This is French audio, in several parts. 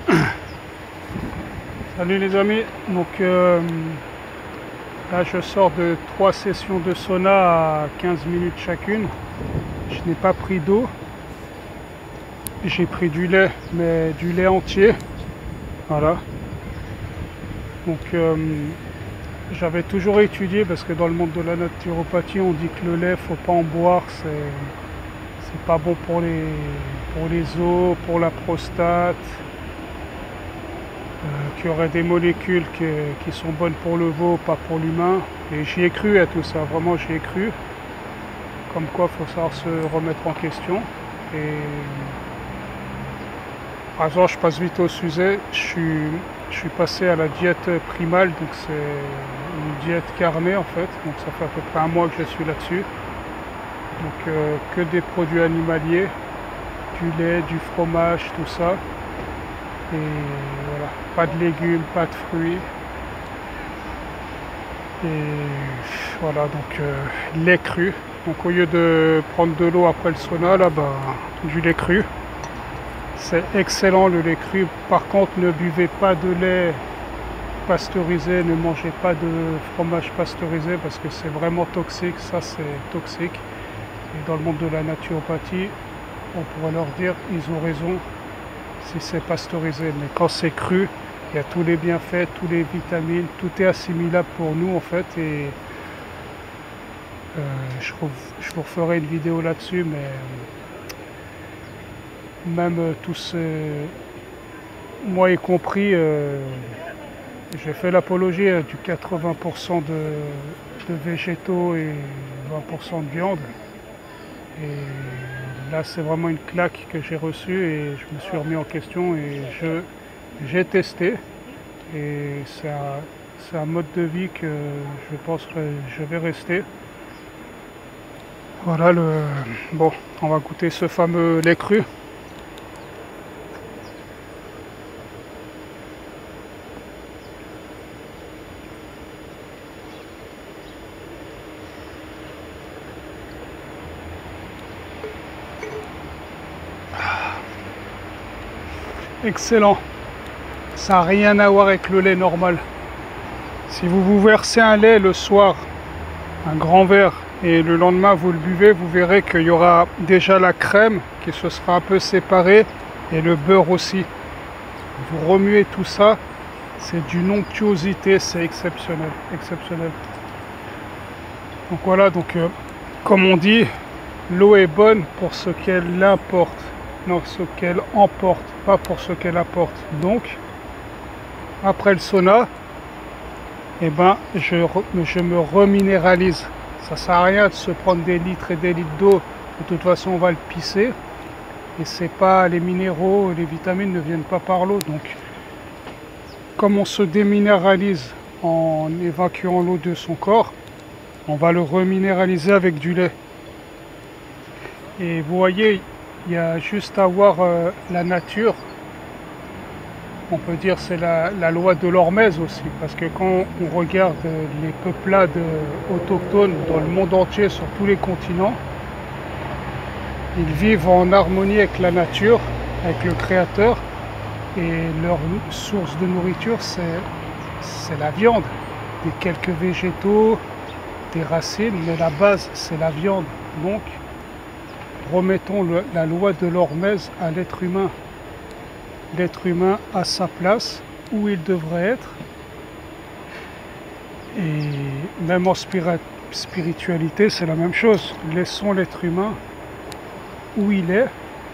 Salut les amis, donc là je sors de 3 sessions de sauna à 15 minutes chacune. Je n'ai pas pris d'eau, j'ai pris du lait, mais du lait entier, voilà. Donc j'avais toujours étudié, parce que dans le monde de la naturopathie on dit que le lait faut pas en boire, c'est pas bon pour les os, pour la prostate, qu'il y aurait des molécules qui sont bonnes pour le veau, pas pour l'humain. Et j'y ai cru à tout ça, vraiment j'y ai cru. Comme quoi il faut savoir se remettre en question. Et par exemple, je passe vite au sujet, je suis passé à la diète primale, donc c'est une diète carnée en fait, donc ça fait à peu près un mois que je suis là-dessus. Donc que des produits animaliers, du lait, du fromage, tout ça. Et voilà, pas de légumes, pas de fruits. Et voilà, donc lait cru. Donc au lieu de prendre de l'eau après le sauna, là, du lait cru. C'est excellent le lait cru. Par contre, ne buvez pas de lait pasteurisé, ne mangez pas de fromage pasteurisé parce que c'est vraiment toxique, ça c'est toxique. Et dans le monde de la naturopathie, on pourrait leur dire, ils ont raison si c'est pasteurisé. Mais quand c'est cru, il y a tous les bienfaits, tous les vitamines, tout est assimilable pour nous en fait. Et je vous referai une vidéo là-dessus, mais même tous, moi y compris, j'ai fait l'apologie du 80% de végétaux et 20% de viande. Et là, c'est vraiment une claque que j'ai reçue et je me suis remis en question et j'ai testé. Et c'est un mode de vie que je pense que je vais rester. Voilà, bon, on va goûter ce fameux lait cru. Excellent, ça n'a rien à voir avec le lait normal. Si vous versez un lait le soir, un grand verre, et le lendemain vous le buvez, vous verrez qu'il y aura déjà la crème qui se sera un peu séparée et le beurre aussi. Vous remuez tout ça, c'est d'une onctuosité, c'est exceptionnel, exceptionnel. Donc voilà, donc comme on dit, l'eau est bonne pour ce qu'elle importe. Non, ce qu'elle emporte, pas pour ce qu'elle apporte. Donc, après le sauna, eh ben, je me reminéralise. Ça sert à rien de se prendre des litres et des litres d'eau. De toute façon, on va le pisser. Et c'est pas, les minéraux, les vitamines ne viennent pas par l'eau. Donc, comme on se déminéralise en évacuant l'eau de son corps, on va le reminéraliser avec du lait. Et vous voyez, il y a juste à voir la nature. On peut dire c'est la loi de l'hormèse aussi, parce que quand on regarde les peuplades autochtones dans le monde entier, sur tous les continents, ils vivent en harmonie avec la nature, avec le Créateur, et leur source de nourriture c'est la viande, des quelques végétaux, des racines, mais la base c'est la viande. Donc remettons la loi de l'hormèse à l'être humain. L'être humain a sa place où il devrait être. Et même en spiritualité, c'est la même chose. Laissons l'être humain où il est,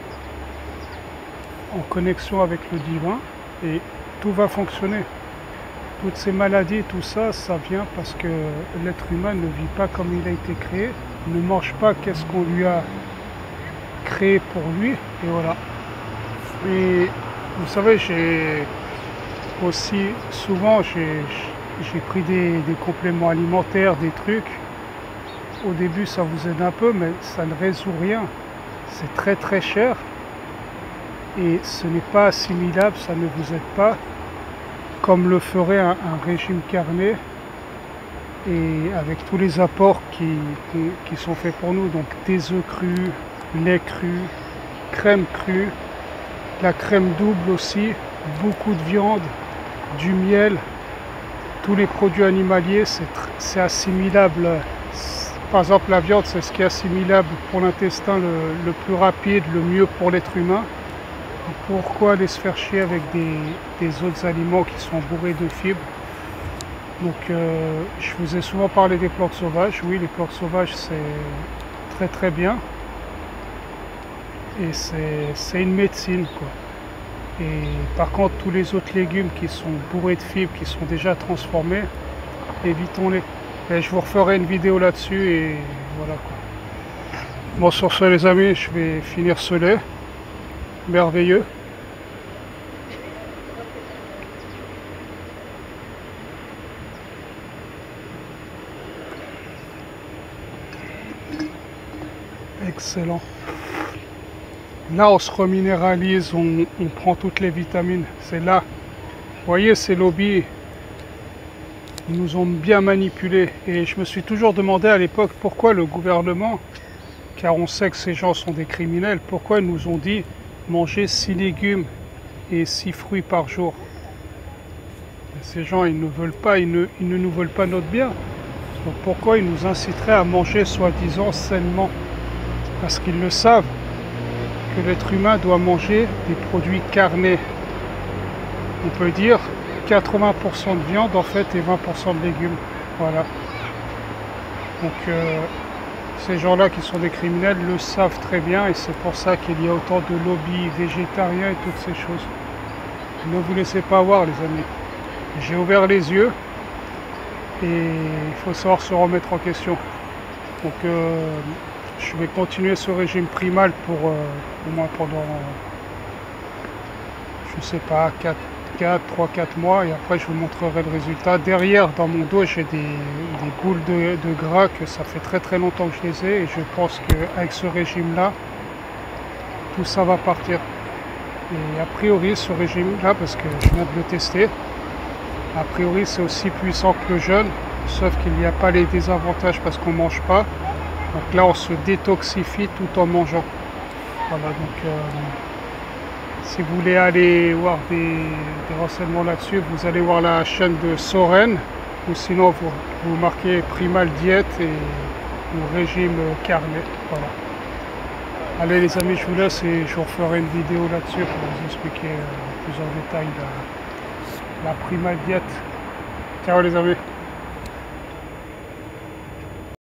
en connexion avec le divin, et tout va fonctionner. Toutes ces maladies, tout ça, ça vient parce que l'être humain ne vit pas comme il a été créé, ne mange pas qu'est-ce qu'on lui a créé pour lui, et voilà. Et vous savez, j'ai aussi souvent j'ai pris des compléments alimentaires, des trucs. Au début ça vous aide un peu, mais ça ne résout rien. C'est très très cher et ce n'est pas assimilable, ça ne vous aide pas comme le ferait un régime carné et avec tous les apports qui sont faits pour nous, donc des œufs crus, lait cru, crème crue, la crème double aussi, beaucoup de viande, du miel, tous les produits animaliers, c'est assimilable. Par exemple, la viande, c'est ce qui est assimilable pour l'intestin le plus rapide, le mieux pour l'être humain. Pourquoi aller se faire chier avec des autres aliments qui sont bourrés de fibres? Donc je vous ai souvent parlé des plantes sauvages. Oui, les plantes sauvages, c'est très très bien. Et c'est une médecine, quoi. Et par contre, tous les autres légumes qui sont bourrés de fibres, qui sont déjà transformés, évitons-les. Et je vous referai une vidéo là-dessus et voilà, quoi. Bon, sur ce les amis, je vais finir ce lait. Merveilleux. Excellent. Là, on se reminéralise, on prend toutes les vitamines. C'est là. Vous voyez, ces lobbies, ils nous ont bien manipulés. Et je me suis toujours demandé à l'époque pourquoi le gouvernement, car on sait que ces gens sont des criminels, pourquoi ils nous ont dit manger 6 légumes et 6 fruits par jour. Et ces gens, ils ne veulent pas, ils ne nous veulent pas notre bien. Donc pourquoi ils nous inciteraient à manger soi-disant sainement? Parce qu'ils le savent que l'être humain doit manger des produits carnés. On peut dire 80% de viande en fait et 20% de légumes. Voilà. Donc ces gens-là qui sont des criminels le savent très bien et c'est pour ça qu'il y a autant de lobbies végétariens et toutes ces choses. Ne vous laissez pas avoir les amis. J'ai ouvert les yeux et il faut savoir se remettre en question. Donc je vais continuer ce régime primal pour au moins pendant, je sais pas, 3-4 mois et après je vous montrerai le résultat. Derrière dans mon dos j'ai des boules de gras que ça fait très longtemps que je les ai et je pense qu'avec ce régime là tout ça va partir. Et a priori ce régime là, parce que je viens de le tester, a priori c'est aussi puissant que le jeûne, sauf qu'il n'y a pas les désavantages parce qu'on ne mange pas. Donc là on se détoxifie tout en mangeant. Voilà, donc si vous voulez aller voir des renseignements là-dessus, vous allez voir la chaîne de Soren, ou sinon vous marquez Primal Diet et le régime carné. Voilà. Allez les amis, je vous laisse et je vous referai une vidéo là-dessus pour vous expliquer plus en détail la Primal Diet. Ciao les amis.